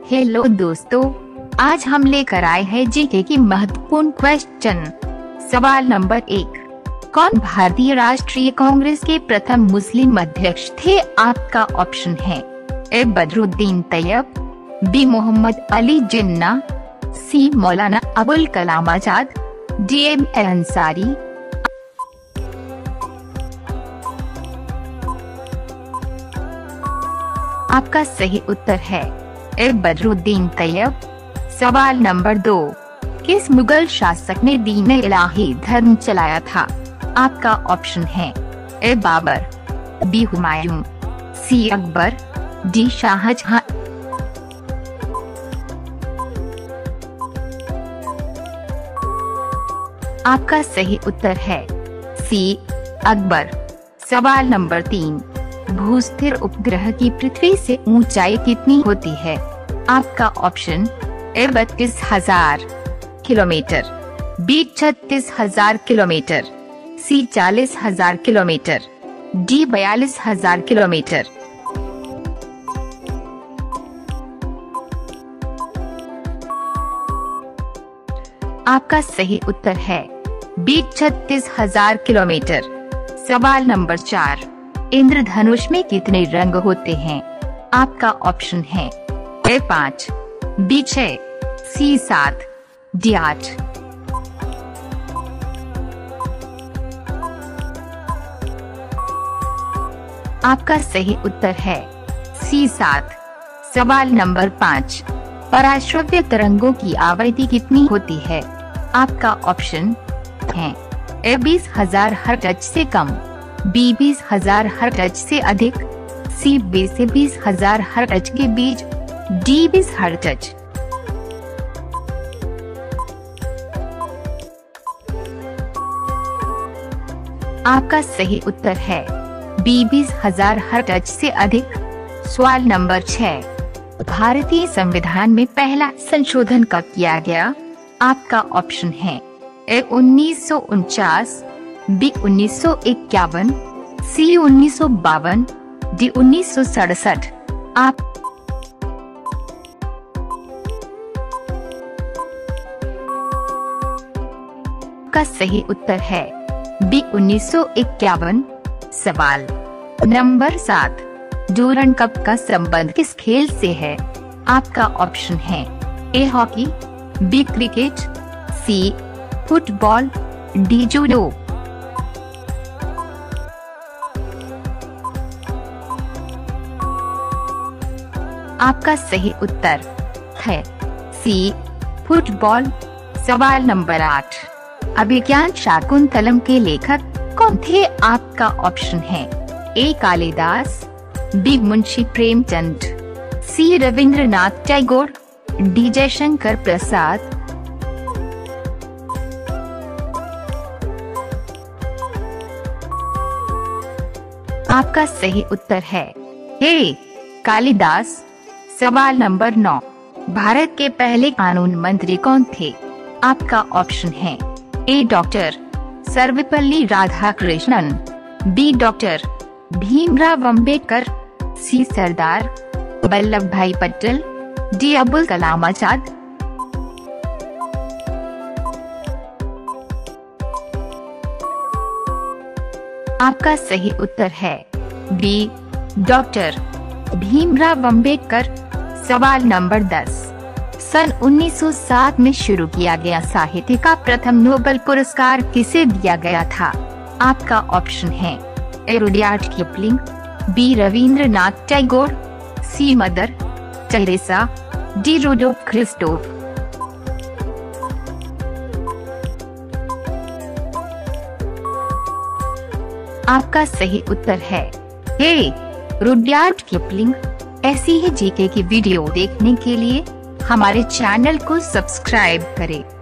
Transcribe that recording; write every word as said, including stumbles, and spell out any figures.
Hello दोस्तों, आज हम लेकर आए हैं जीके की महत्वपूर्ण क्वेश्चन। सवाल नंबर एक, कौन भारतीय राष्ट्रीय कांग्रेस के प्रथम मुस्लिम अध्यक्ष थे? आपका ऑप्शन है A Badruddin Tyab, B Mohammad Ali Jinnah, C Maulana Abul Kalam Azad, D M A Ansari. आपका सही उत्तर है ए बदरुद्दीन तैयब। सवाल नंबर दो, किस मुगल शासक ने दीन-ए इलाही धर्म चलाया था? आपका ऑप्शन है A Babur, B Humayun, C Akbar, D Shahjahan. आपका सही उत्तर है सी अकबर। सवाल नंबर तीन, भूस्थिर उपग्रह की पृथ्वी से ऊंचाई कितनी होती है? आपका ऑप्शन ए बत्तीस हजार किलोमीटर, बी छत्तीस हजार किलोमीटर, सी चालीस हजार किलोमीटर, डी बयालीस हजार किलोमीटर। आपका सही उत्तर है बी छत्तीस हजार किलोमीटर। सवाल नंबर चार, इंद्रधनुष में कितने रंग होते हैं? आपका ऑप्शन है ए पाँच, बी छह, सी सात, डी आठ। आपका सही उत्तर है सी सात। सवाल नंबर पाँच, पराश्रव्य तरंगों की आवृत्ति कितनी होती है? आपका ऑप्शन है ए बीस हजार हर्ट्ज से कम, बी बीस हजार हर्ट्ज से अधिक, सी बीस से बीस हजार हर्ट्ज के बीच, डी बीस हर्ट्ज। आपका सही उत्तर है बी बीस हजार हर्ट्ज से अधिक। सवाल नंबर छह, भारतीय संविधान में पहला संशोधन कब किया गया? आपका ऑप्शन है ए उन्नीस सौ उनचास, बी उन्नीस सौ इक्यावन, सी उन्नीस सौ बावन, डी उन्नीस सौ सड़सठ। आप का सही उत्तर है बी उन्नीस सौ इक्यावन। सवाल नंबर सात, डूरंड कप का संबंध किस खेल से है? आपका ऑप्शन है A hockey, B cricket, C football, D judo. आपका सही उत्तर है सी फुटबॉल। सवाल नंबर आठ, अभिज्ञान शाकुंतलम के लेखक कौन थे? आपका ऑप्शन है A Kalidas, B Munshi Premchand, C Rabindranath Tagore, D Jaishankar Prasad. आपका सही उत्तर है ए कालिदास। सवाल नंबर नौ, भारत के पहले कानून मंत्री कौन थे? आपका ऑप्शन है A doctor Sarvepalli Radhakrishnan, B doctor Bhimrao Ambedkar, C Sardar Vallabh Bhai Patel, D Abul Kalam Azad. आपका सही उत्तर है बी डॉक्टर भीमराव अंबेडकर। सवाल नंबर दस, सन उन्नीस सौ सात में शुरू किया गया साहित्य का प्रथम नोबेल पुरस्कार किसे दिया गया था? आपका ऑप्शन है A Rudyard Kipling, B Rabindranath Tagore, C Mother Teresa, D Rudolf Christoph. आपका सही उत्तर है ए रुडयार्ड किपलिंग। ऐसी ही जीके की वीडियो देखने के लिए हमारे चैनल को सब्सक्राइब करें।